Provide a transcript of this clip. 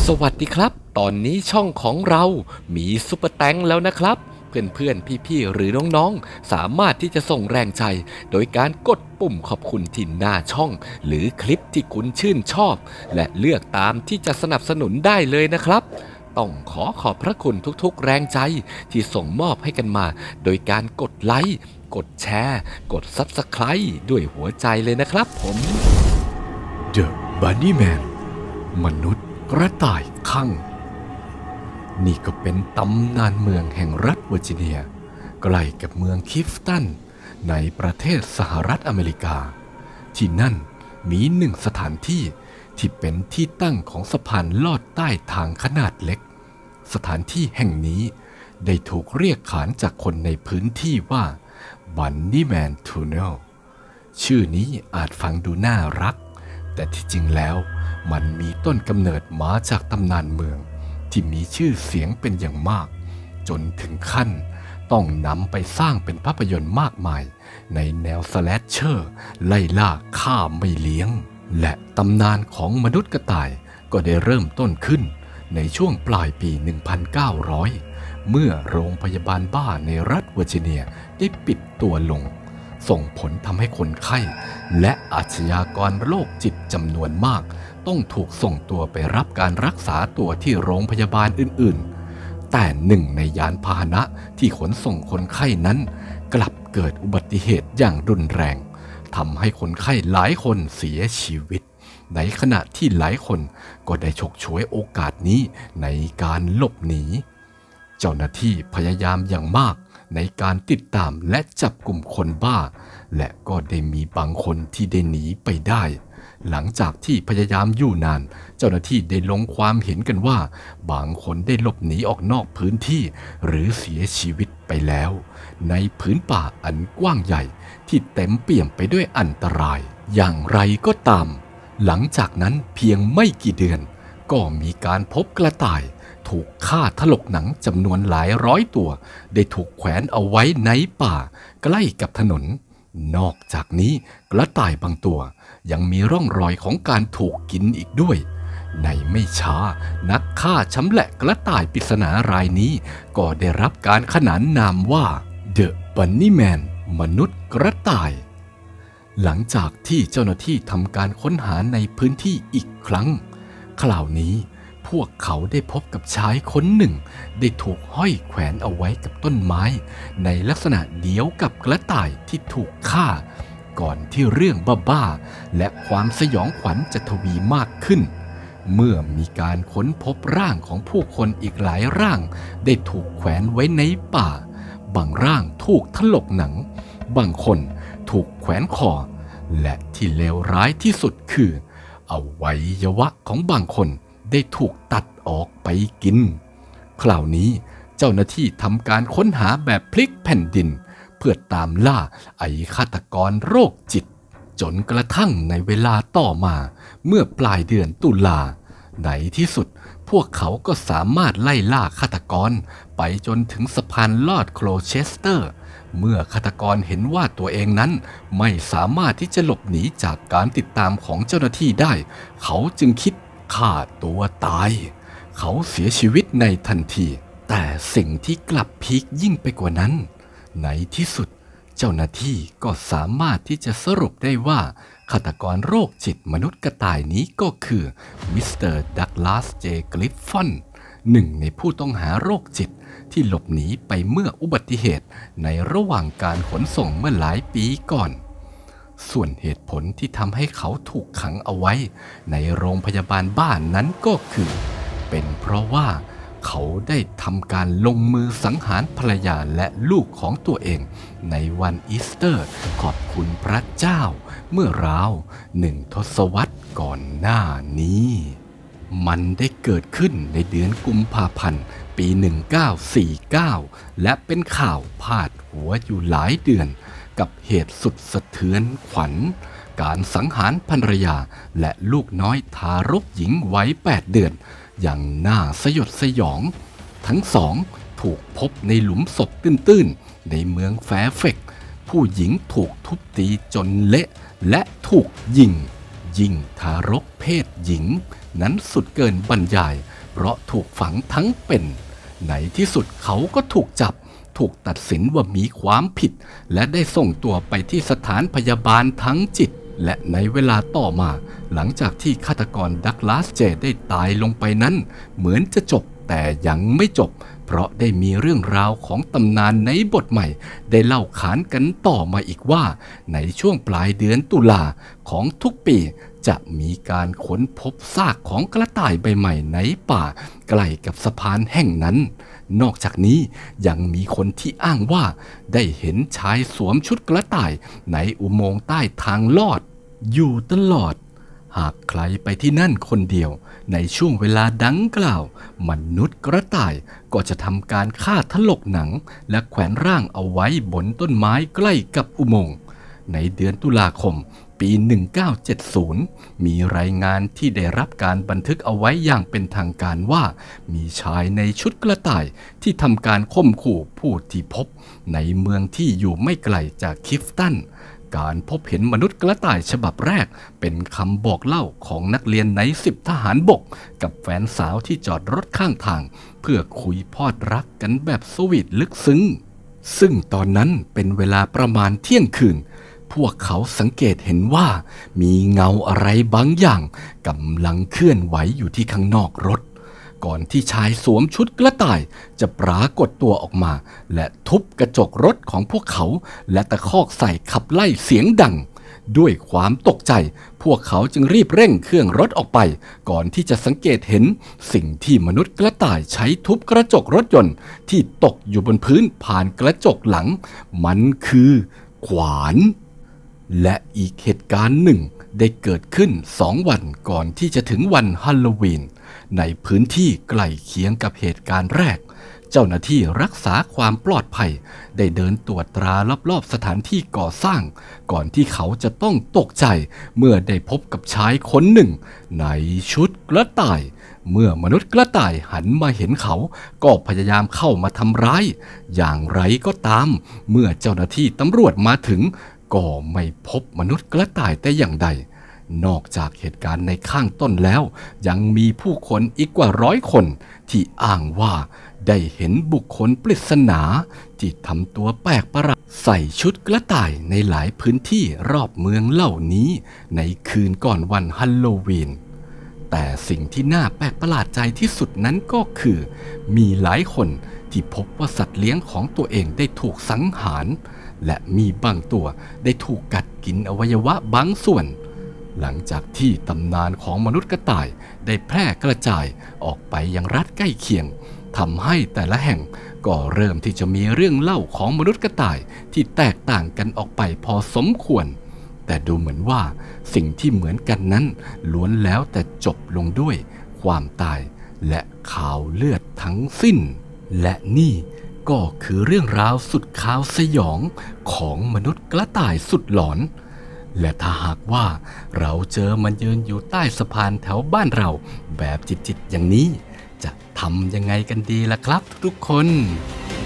สวัสดีครับตอนนี้ช่องของเรามีซุปเปอร์แตงแล้วนะครับเพื่อนๆพี่ๆหรือน้องๆสามารถที่จะส่งแรงใจโดยการกดปุ่มขอบคุณที่หน้าช่องหรือคลิปที่คุณชื่นชอบและเลือกตามที่จะสนับสนุนได้เลยนะครับต้องขอบพระคุณทุกๆแรงใจที่ส่งมอบให้กันมาโดยการกดไลค์กดแชร์กด Subscribe ด้วยหัวใจเลยนะครับผม The Bunny Man มนุษย์กระต่ายคั่งนี่ก็เป็นตำนานเมืองแห่งรัฐเวอร์จิเนียใกล้กับเมืองคิฟตันในประเทศสหรัฐอเมริกาที่นั่นมีหนึ่งสถานที่ที่เป็นที่ตั้งของสะพานลอดใต้ทางขนาดเล็กสถานที่แห่งนี้ได้ถูกเรียกขานจากคนในพื้นที่ว่า Bunny Man Tunnel ชื่อนี้อาจฟังดูน่ารักแต่ที่จริงแล้วมันมีต้นกำเนิดมาจากตำนานเมืองที่มีชื่อเสียงเป็นอย่างมากจนถึงขั้นต้องนำไปสร้างเป็นภาพยนตร์มากมายในแนวสแลชเชอร์ไล่ล่าฆ่าไม่เลี้ยงและตำนานของมนุษย์กระต่ายก็ได้เริ่มต้นขึ้นในช่วงปลายปี 1900 เมื่อโรงพยาบาลบ้าในรัฐเวอร์จิเนียได้ปิดตัวลงส่งผลทำให้คนไข้และอาชญากรโรคจิตจำนวนมากต้องถูกส่งตัวไปรับการรักษาตัวที่โรงพยาบาลอื่นๆแต่หนึ่งในยานพาหนะที่ขนส่งคนไข้นั้นกลับเกิดอุบัติเหตุอย่างรุนแรงทำให้คนไข้หลายคนเสียชีวิตในขณะที่หลายคนก็ได้ฉกฉวยโอกาสนี้ในการหลบหนีเจ้าหน้าที่พยายามอย่างมากในการติดตามและจับกลุ่มคนบ้าและก็ได้มีบางคนที่ได้หนีไปได้หลังจากที่พยายามอยู่นานเจ้าหน้าที่ได้ลงความเห็นกันว่าบางคนได้หลบหนีออกนอกพื้นที่หรือเสียชีวิตไปแล้วในพื้นป่าอันกว้างใหญ่ที่เต็มเปี่ยมไปด้วยอันตรายอย่างไรก็ตามหลังจากนั้นเพียงไม่กี่เดือนก็มีการพบกระต่ายถูกฆ่าถลกหนังจำนวนหลายร้อยตัวได้ถูกแขวนเอาไว้ในป่าใกล้กับถนนนอกจากนี้กระต่ายบางตัวยังมีร่องรอยของการถูกกินอีกด้วยในไม่ช้านักฆ่าชำแหละกระต่ายปริศนารายนี้ก็ได้รับการขนานนามว่า The Bunny Man มนุษย์กระต่ายหลังจากที่เจ้าหน้าที่ทำการค้นหาในพื้นที่อีกครั้งคราวนี้พวกเขาได้พบกับชายคนหนึ่งได้ถูกห้อยแขวนเอาไว้กับต้นไม้ในลักษณะเดียวกับกระต่ายที่ถูกฆ่าก่อนที่เรื่องบ้าๆและความสยองขวัญจะทวีมากขึ้นเมื่อมีการค้นพบร่างของผู้คนอีกหลายร่างได้ถูกแขวนไว้ในป่าบางร่างถูกถลกหนังบางคนถูกแขวนคอและที่เลวร้ายที่สุดคืออวัยวะของบางคนได้ถูกตัดออกไปกินคราวนี้เจ้าหน้าที่ทำการค้นหาแบบพลิกแผ่นดินเพื่อตามล่าไอ้ฆาตกรโรคจิตจนกระทั่งในเวลาต่อมาเมื่อปลายเดือนตุลาในที่สุดพวกเขาก็สามารถไล่ล่าฆาตกรไปจนถึงสะพานลอดโคลเชสเตอร์เมื่อฆาตกรเห็นว่าตัวเองนั้นไม่สามารถที่จะหลบหนีจากการติดตามของเจ้าหน้าที่ได้เขาจึงคิดฆ่าตัวตายเขาเสียชีวิตในทันทีแต่สิ่งที่กลับพีคยิ่งไปกว่านั้นในที่สุดเจ้าหน้าที่ก็สามารถที่จะสรุปได้ว่าฆาตกรโรคจิตมนุษย์กระต่ายนี้ก็คือมิสเตอร์ดักลาส เจ กลิฟฟอนหนึ่งในผู้ต้องหาโรคจิตที่หลบหนีไปเมื่ออุบัติเหตุในระหว่างการขนส่งเมื่อหลายปีก่อนส่วนเหตุผลที่ทำให้เขาถูกขังเอาไว้ในโรงพยาบาลบ้านนั้นก็คือเป็นเพราะว่าเขาได้ทำการลงมือสังหารภรรยาและลูกของตัวเองในวันอีสเตอร์ขอบคุณพระเจ้าเมื่อราว1 ทศวรรษก่อนหน้านี้มันได้เกิดขึ้นในเดือนกุมภาพันธ์ปี 1949 และเป็นข่าวพาดหัวอยู่หลายเดือนกับเหตุสุดสะเทือนขวัญการสังหารภรรยาและลูกน้อยทารกหญิงวัย8 เดือนอย่างน่าสยดสยองทั้งสองถูกพบในหลุมศพตื้นๆในเมืองแฟร์เฟกต์ผู้หญิงถูกทุบตีจนเละและถูกยิงทารกเพศหญิงนั้นสุดเกินบรรยายเพราะถูกฝังทั้งเป็นในที่สุดเขาก็ถูกจับถูกตัดสินว่ามีความผิดและได้ส่งตัวไปที่สถานพยาบาลทั้งจิตและในเวลาต่อมาหลังจากที่ฆาตกรดักลาสเจได้ตายลงไปนั้นเหมือนจะจบแต่ยังไม่จบเพราะได้มีเรื่องราวของตำนานในบทใหม่ได้เล่าขานกันต่อมาอีกว่าในช่วงปลายเดือนตุลาของทุกปีจะมีการค้นพบซากของกระต่ายใบใหม่ในป่าใกล้กับสะพานแห่งนั้นนอกจากนี้ยังมีคนที่อ้างว่าได้เห็นชายสวมชุดกระต่ายในอุโมงค์ใต้ทางลอดอยู่ตลอดหากใครไปที่นั่นคนเดียวในช่วงเวลาดังกล่าวมนุษย์กระต่ายก็จะทำการฆ่าถลกหนังและแขวนร่างเอาไว้บนต้นไม้ใกล้กับอุโมงค์ในเดือนตุลาคมปี 1970 มีรายงานที่ได้รับการบันทึกเอาไว้อย่างเป็นทางการว่ามีชายในชุดกระต่ายที่ทำการข่มขู่ผู้ที่พบในเมืองที่อยู่ไม่ไกลจากคิฟตันการพบเห็นมนุษย์กระต่ายฉบับแรกเป็นคำบอกเล่าของนักเรียนใน10ทหารบกกับแฟนสาวที่จอดรถข้างทางเพื่อคุยพอดรักกันแบบสวีทลึกซึ้งซึ่งตอนนั้นเป็นเวลาประมาณเที่ยงคืนพวกเขาสังเกตเห็นว่ามีเงาอะไรบางอย่างกำลังเคลื่อนไหวอยู่ที่ข้างนอกรถก่อนที่ชายสวมชุดกระต่ายจะปรากฏตัวออกมาและทุบกระจกรถของพวกเขาและตะคอกใส่ขับไล่เสียงดังด้วยความตกใจพวกเขาจึงรีบเร่งเครื่องรถออกไปก่อนที่จะสังเกตเห็นสิ่งที่มนุษย์กระต่ายใช้ทุบกระจกรถยนต์ที่ตกอยู่บนพื้นผ่านกระจกหลังมันคือขวานและอีกเหตุการณ์หนึ่งได้เกิดขึ้น2 วันก่อนที่จะถึงวันฮาโลวีนในพื้นที่ใกล้เคียงกับเหตุการณ์แรกเจ้าหน้าที่รักษาความปลอดภัยได้เดินตรวจตรารอบๆสถานที่ก่อสร้างก่อนที่เขาจะต้องตกใจเมื่อได้พบกับชายคนหนึ่งในชุดกระต่ายเมื่อมนุษย์กระต่ายหันมาเห็นเขาก็พยายามเข้ามาทำร้ายอย่างไรก็ตามเมื่อเจ้าหน้าที่ตำรวจมาถึงก็ไม่พบมนุษย์กระต่ายแต่อย่างใดนอกจากเหตุการณ์ในข้างต้นแล้วยังมีผู้คนอีกกว่า100 คนที่อ้างว่าได้เห็นบุคคลปริศนาที่ทำตัวแปลกประหลาดใส่ชุดกระต่ายในหลายพื้นที่รอบเมืองเหล่านี้ในคืนก่อนวันฮาโลวีนแต่สิ่งที่น่าแปลกประหลาดใจที่สุดนั้นก็คือมีหลายคนที่พบว่าสัตว์เลี้ยงของตัวเองได้ถูกสังหารและมีบางตัวได้ถูกกัดกินอวัยวะบางส่วนหลังจากที่ตำนานของมนุษย์กระต่ายได้แพร่กระจายออกไปยังรัฐใกล้เคียงทำให้แต่ละแห่งก็เริ่มที่จะมีเรื่องเล่าของมนุษย์กระต่ายที่แตกต่างกันออกไปพอสมควรแต่ดูเหมือนว่าสิ่งที่เหมือนกันนั้นล้วนแล้วแต่จบลงด้วยความตายและข่าวเลือดทั้งสิ้นและนี่ก็คือเรื่องราวสุดข่าวสยองของมนุษย์กระต่ายสุดหลอนและถ้าหากว่าเราเจอมันยืนอยู่ใต้สะพานแถวบ้านเราแบบจิตๆอย่างนี้จะทำยังไงกันดีล่ะครับทุกคน